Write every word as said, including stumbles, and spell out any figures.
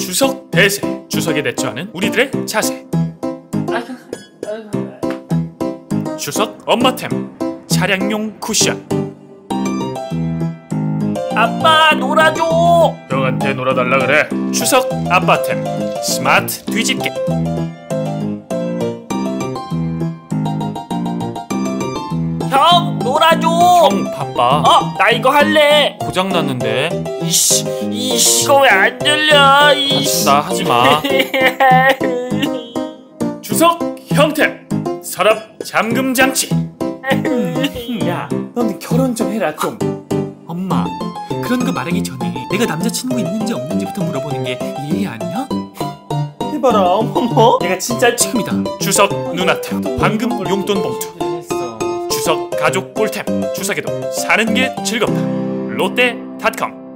추석 대세, 추석에 대처하는 우리들의 자세. 추석 엄마템, 차량용 쿠션. 아빠 놀아줘. 형한테 놀아달라 그래. 추석 아빠템, 스마트 뒤집개. 형 놀아줘. 형 바빠. 어, 나 이거 할래. 고장났는데. 이씨, 이씨, 이거 왜 안 들려? 이씨. 나 하지마. 추석 형템, 서랍 잠금 장치. 야, 너는 결혼 좀 해라 좀. 엄마, 그런 거 말하기 전에 내가 남자친구 있는지 없는지부터 물어보는 게 예의 아니야? 해봐라, 어머머. 내가 진짜 지금이다. 추석 누나템, 방금 용돈 봉투. 했어. 추석 가족 꿀템, 추석에도 사는 게 즐겁다. 롯데닷컴.